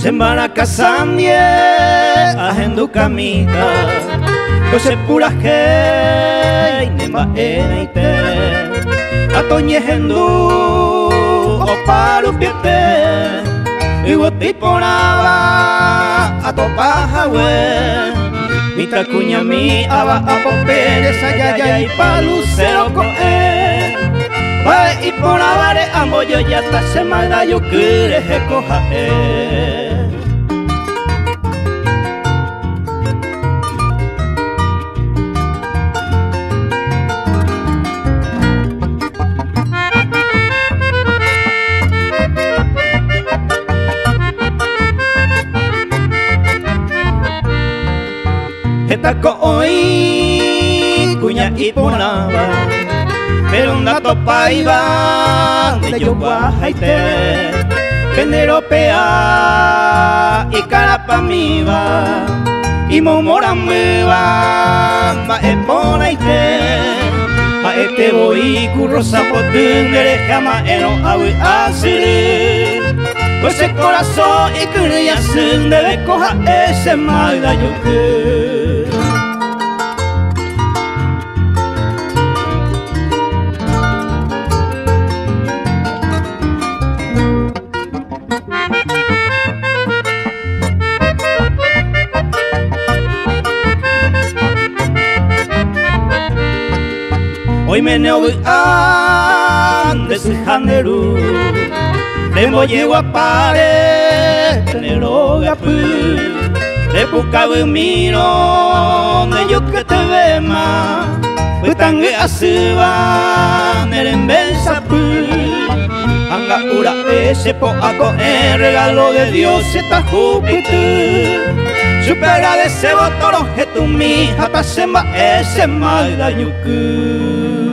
Sembara kasandie ahendu kamita Kose puraje nemba eneite Atoñe hendu oparu piete Iwoti ponaba atopahawe Mita kunya mi aba apopere sayaya y palucero koe Bae y ponabare amboyo yata semana yo kure hekohae Hetako oi kunya ipunaba pero un dato paiva de yo guajaite Peneropea y carapamiva y momorameva ma eponaite ma este boi currosa potungere jama eno awi asiri pues el corazón y quería ser debe coja ese mal da yo Hoy me neogu ande se janeru Remo llego a pare tenero gapu De pucabu miro de yo que te vema Putangue asuba neremben sapu Anga ura ese po ako en regalo de Dios está Júpiter Supera de ese botoro que tu mi hata semba ese mal da yuku